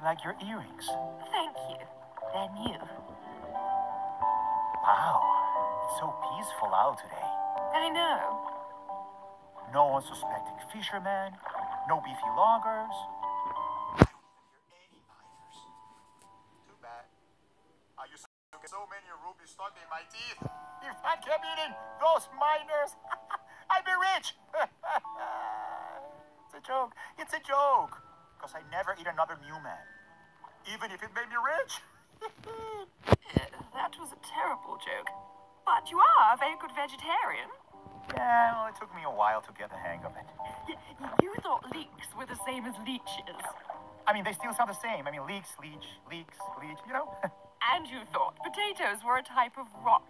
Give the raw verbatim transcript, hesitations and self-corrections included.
like your earrings. Thank you. They're new. Wow, it's so peaceful out today. I know. No unsuspecting fishermen, no beefy loggers. Too bad. I used to get so many rubies stuck in my teeth. If I kept eating those miners, I'd be rich. It's a joke. It's a joke. Because I never eat another new man. Even if it made me rich. That was a terrible joke. But you are a very good vegetarian. Yeah, well, it took me a while to get the hang of it. You thought leeks were the same as leeches. I mean, they still sound the same. I mean, leeks, leech, leeks, leech, you know? And you thought potatoes were a type of rock.